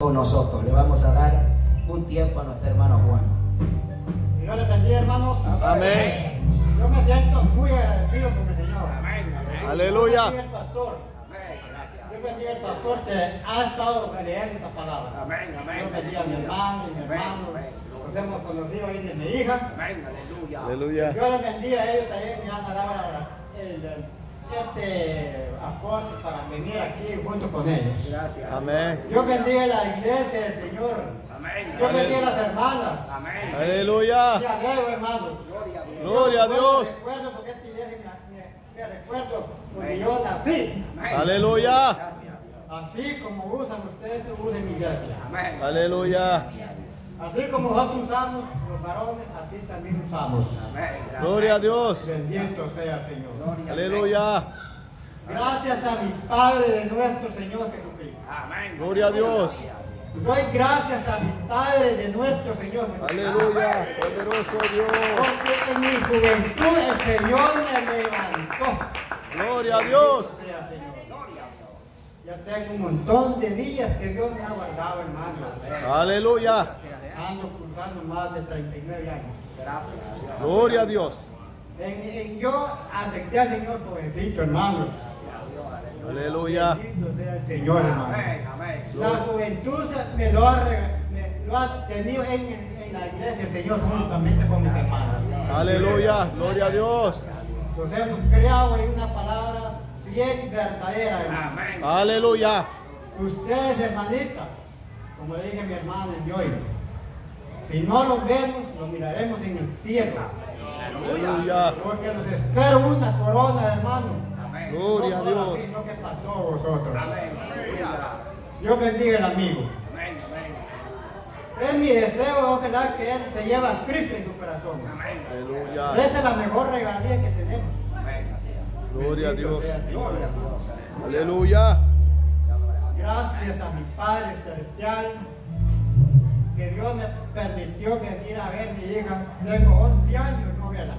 con nosotros. Le vamos a dar un tiempo a nuestro hermano Juan. Dios les bendiga, hermanos. Amén. Yo me siento muy agradecido con el Señor. Aleluya. Dios bendiga al pastor. Dios bendiga al pastor que ha estado leyendo esta palabra. Dios bendiga a mi hermano y mi hermano. Nos hemos conocido ahí de mi hija. Aleluya. Dios les bendiga a ellos también. Me van a dar este aporte para venir aquí junto con ellos. Amén. Dios bendiga a la iglesia del Señor. Dios bendiga a las hermanas. Aleluya. Me alegro, hermanos. Gloria a Dios. Recuerdo porque esta iglesia me recuerdo cuando yo nací. Aleluya. Así como usan ustedes, usen mi iglesia. Aleluya. Así como nosotros usamos los varones, así también usamos. Gloria a Dios. Bendito sea el Señor. Aleluya. Gracias a mi Padre de nuestro Señor Jesucristo. Gloria a Dios. Doy gracias a mi Padre de nuestro Señor Jesucristo. Aleluya. Poderoso Dios. Porque en mi juventud el Señor me levantó. Gloria a Dios. Bendito sea, Señor. Ya tengo un montón de días que Dios me ha guardado, hermanos. Aleluya. Ando cursando más de 39 años. Gloria a Dios. Yo acepté al Señor jovencito, hermanos. Aleluya. Bendito sea el Señor, hermano. La juventud me lo ha tenido en la iglesia el Señor juntamente con mis hermanos. Aleluya. Gloria a Dios. Nos hemos creado en una palabra bien verdadera, hermano. Aleluya. Ustedes, hermanitas, como le dije a mi hermana en hoy, si no los vemos, los miraremos en el cielo. Aleluya. Porque nos espera una corona, hermano. Gloria a Dios. No que para todos vosotros. Dios bendiga el amigo. Es mi deseo, ojalá que él se lleve a Cristo en su corazón. Aleluya. Esa es la mejor regalía que tenemos. Gloria a Dios. Bendito sea el Señor. Aleluya. Gracias a mi Padre Celestial, que Dios me permitió venir a ver a mi hija. Tengo 11 años, no verla.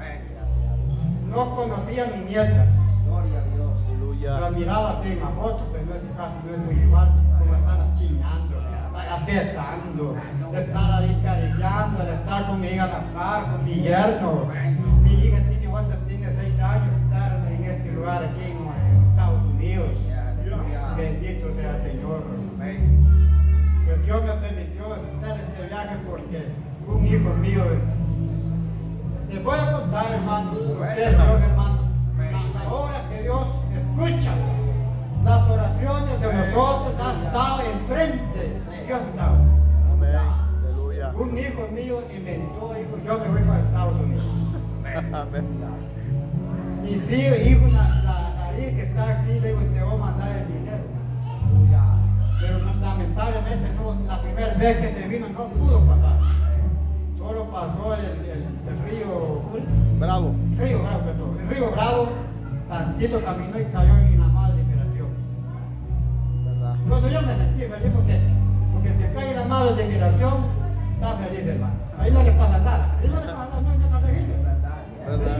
No conocía a mi nieta. La Aleluya. miraba así en la foto, pero en ese caso no es muy igual. Como estar chinando, estar besando, estar ahí acariciando, estar con mi hija a la par, con mi yerno. Mi hija tiene 6 años, estar en este lugar aquí en Estados Unidos. Bendito sea el Señor. Que Dios me permitió hacer este viaje porque un hijo mío, les voy a contar, hermanos, ustedes, Dios, hermanos, la hora que Dios escucha las oraciones de nosotros, ha estado enfrente. Dios ha estado. Amén. Aleluya. Un hijo mío inventó, dijo, yo me voy para Estados Unidos. Amén. Y sí, hijo, la hija que está aquí, le digo, te voy a mandar el dinero. Pero lamentablemente no, la primera vez que se vino no pudo pasar. Solo pasó el río Bravo. Bravo, el río Bravo, tantito caminó y cayó en la madre de migración. ¿Verdad? Cuando yo me sentí feliz porque el que cae en la madre de migración está feliz, hermano. Ahí no le pasa nada. Ahí no le pasa nada, no está feliz. ¿Verdad?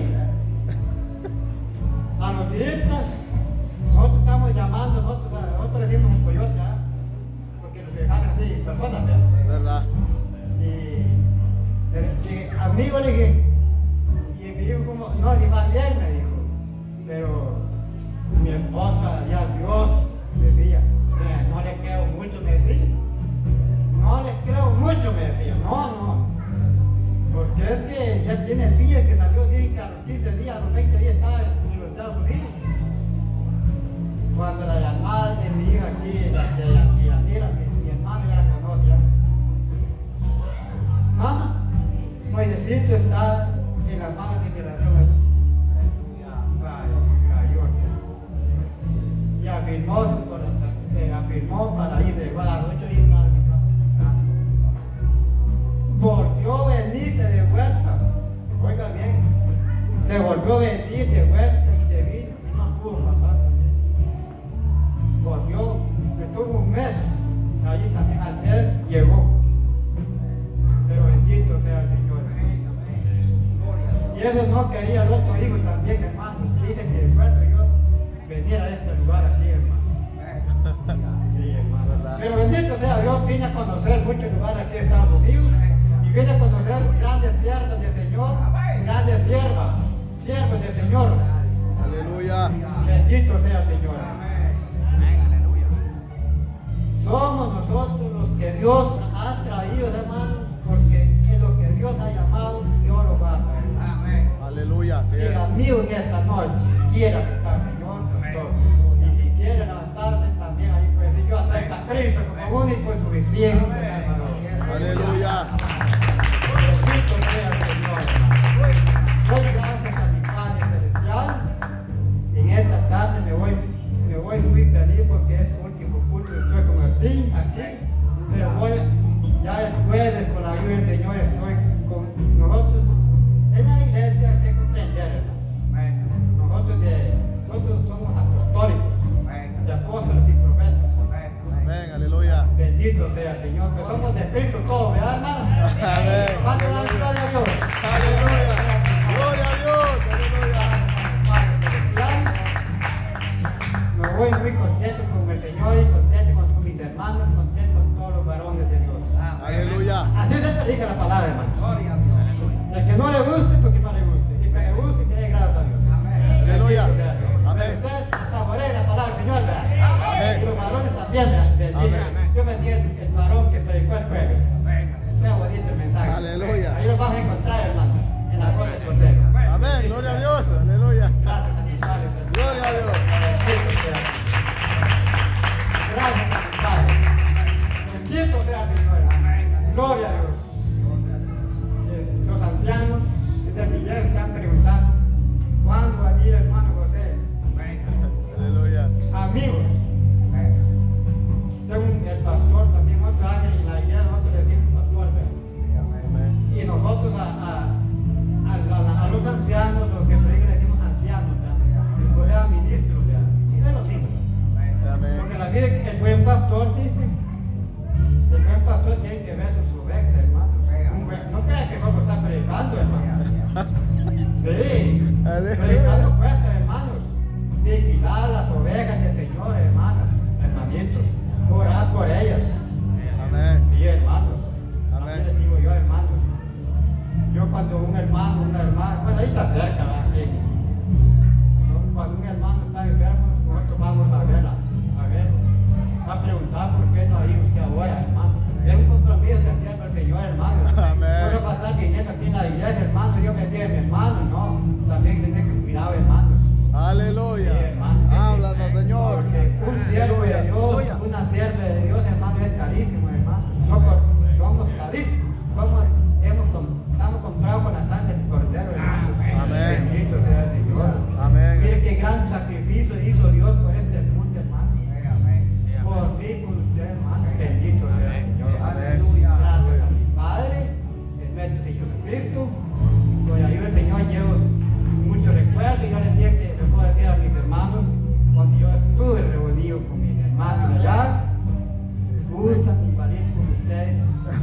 A los días, nosotros estamos llamando, nosotros decimos el coyote, ¿ah? Porque nos dejaron así, personas, ¿ves? ¿Verdad? Y amigo le dije, y me dijo como, no, si va bien, me dijo. Pero mi esposa, ya Dios, decía, no le creo mucho, me decía. No le creo mucho, me decía. No. Porque es que ya tiene días que salió, dije que a los 15 días, a los 20 días estaba en los Estados Unidos. Cuando la llamada de mi hija aquí, de Yanira, mi hermano ya la conoce ya. Mamá, Moisésito está en las manos de migración allí. Cayó aquí. Y afirmó para ir de Guadalupe y estaba en mi casa. Volvió a venirse de vuelta. Oiga bien, se volvió a venir de vuelta y se vino y no pudo pasar también. Volvió, estuvo un mes, allí también al mes llegó. Pero bendito sea el Señor. Y eso no quería el otro hijo también, hermano. Dice que de vuelta yo venir a este lugar aquí, hermano. Sí, hermano. Pero bendito sea Dios. yo vine a conocer muchos lugares aquí de Estados Unidos y vine a conocer grandes siervas del Señor, grandes siervas, siervos del Señor. Aleluya. Bendito sea el Señor. Somos nosotros los que Dios ha traído, hermanos, porque en lo que Dios ha llamado, Dios lo va a traer. Aleluya. Sí. Si el amigo en esta noche quiere aceptar al Señor con todo, y si quiere levantarse también ahí puede decir, yo acepto a Cristo como único y suficiente Salvador. Aleluya. Bendito sea el Señor. Doy gracias a mi Padre Celestial. En esta tarde me voy muy feliz porque es el último culto que estoy con Martín aquí, pero voy ya el jueves con la ayuda del Señor estoy con nosotros en la iglesia. Hay que comprender, hermano. Nosotros somos apostólicos, de apóstoles y profetas. Amén. Aleluya. Bendito sea el Señor, que somos de Cristo todos, ¿verdad, hermanos? Amén. ¿Cuánto dan gloria a Dios? Aleluya. Gloria a Dios. Aleluya. Padre Celestial, me voy muy contento con el Señor y contento con mis hermanos, contento con todos los varones de Dios. Aleluya. Así se predica la palabra, hermano. El que no le guste, porque no le guste. Y que le guste, que le gracias a Dios. Aleluya. Bendito sea Dios. Amén. Pero ustedes saborean la palabra del Señor, ¿verdad? Amén. Y los varones también, ¿verdad? Bendito. Amén. Yo bendiga el varón que predicó el jueves. Qué bonito el mensaje. Aleluya. Ahí lo vas a encontrar, hermano, en la voz del Cordero. Amén. Gloria a Dios. Aleluya. Gracias a mi Padre Celestial. Gloria a Dios. Bendito sea. Gracias a mi Padre. Bendito sea el Señor. Gloria a Dios. Los ancianos de mi iglesia están preguntando ¿cuándo va a venir el hermano José? Aleluya. Amigos, tengo el pastor también, otro año en la iglesia, nosotros le decimos pastor, ¿verdad? Amén. Y nosotros a los ancianos, los que predican, le decimos ancianos, ¿verdad? O sea, ministros, ¿verdad? Es lo mismo. Amén. Porque la Biblia, el buen pastor dice, el buen pastor tiene que ver sus ovejas, hermano. No creas que solo está predicando, hermano. Sí, predicando cuesta, hermanos. Vigilar las ovejas del Señor, hermanas, hermanitos. Orar por ellas. Amén. Sí, hermanos. Amén. Así les digo yo, hermanos. Yo cuando un hermano, una hermana, bueno, ahí está cerca, ¿verdad? Sí. Cuando un hermano está enfermo, nosotros vamos a verlo, a preguntar por qué no hay usted ahora, hermano. Es un compromiso que hacía el Señor, hermano. Amén. No va a estar viniendo aquí en la iglesia, hermano, Dios bendiga a mi hermano, no. También tiene que cuidar, hermanos. Aleluya. Sí, hermano. Háblanos, Señor. Porque un siervo de Dios, una sierva de Dios, hermano, es carísimo, hermano. Somos carísimos. Estamos comprados con la sangre del Cordero, hermano. Amén. Bendito sea el Señor. Amén. Mire qué gran sacrificio hizo Dios por este mundo, hermano. Por mí, por usted, hermano. Bendito sea el Señor. Amén. Gracias a mi Padre, en nuestro Señor Jesucristo. Con la ayuda del Señor llevo muchos recuerdos y yo les dije que les puedo decir a mis hermanos, cuando yo estuve reunido con mis hermanos allá, usan igualito con ustedes.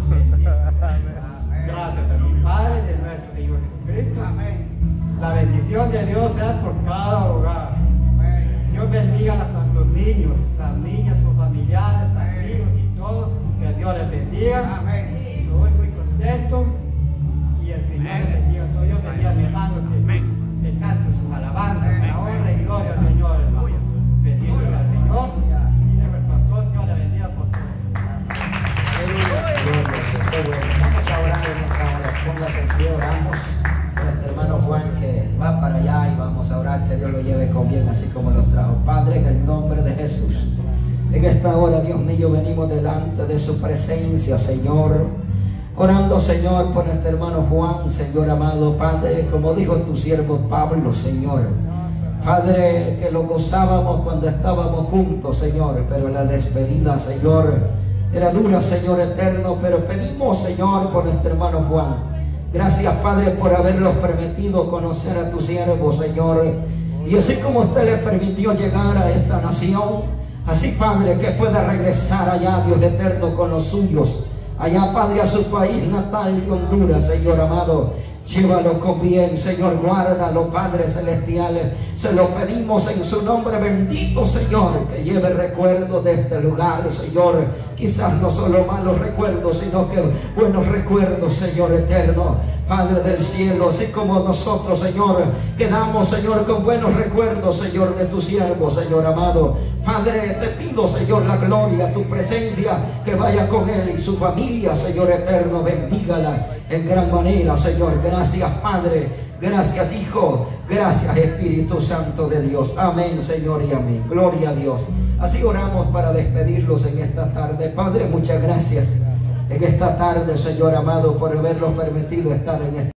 Gracias a mi Padre, de nuestro Señor Jesucristo. La bendición de Dios sea por cada hogar. Dios bendiga a los niños, las niñas, sus familiares, amigos y todos. Que Dios les bendiga. Estoy muy contento y el Señor les bendiga a todos. Dios bendiga a mi hermano que cante sus alabanzas, la honra y gloria al Señor, hermano. Bendito sea el Señor y dejo el pastor. Dios le bendiga por todo. Qué bueno. Vamos a orar en esta hora. Póngase en pie, oramos por este hermano Juan que va para allá y vamos a orar que Dios lo lleve con bien así como lo trajo. Padre, en el nombre de Jesús, en esta hora, Dios mío, venimos delante de su presencia, Señor, orando, Señor, por este hermano Juan, Señor amado, Padre, como dijo tu siervo Pablo, Señor, Padre, que lo gozábamos cuando estábamos juntos, Señor, pero la despedida, Señor, era dura, Señor eterno, pero pedimos, Señor, por este hermano Juan. Gracias, Padre, por haberlos permitido conocer a tu siervo, Señor. Y así como usted le permitió llegar a esta nación, así, Padre, que pueda regresar allá, Dios eterno, con los suyos. Allá, Padre, a su país natal de Honduras, Señor amado. Llévalo con bien, Señor, guárdalo, Padre Celestial. Se lo pedimos en su nombre bendito, Señor, que lleve recuerdos de este lugar, Señor. Quizás no solo malos recuerdos, sino que buenos recuerdos, Señor eterno, Padre del cielo. Así como nosotros, Señor, quedamos, Señor, con buenos recuerdos, Señor, de tu siervo, Señor amado. Padre, te pido, Señor, la gloria, tu presencia, que vaya con él y su familia, Señor eterno. Bendígala en gran manera, Señor. Gracias, Padre. Gracias, Hijo. Gracias, Espíritu Santo de Dios. Amén, Señor, y amén. Gloria a Dios. Así oramos para despedirlos en esta tarde. Padre, muchas gracias en esta tarde, Señor amado, por habernos permitido estar en esta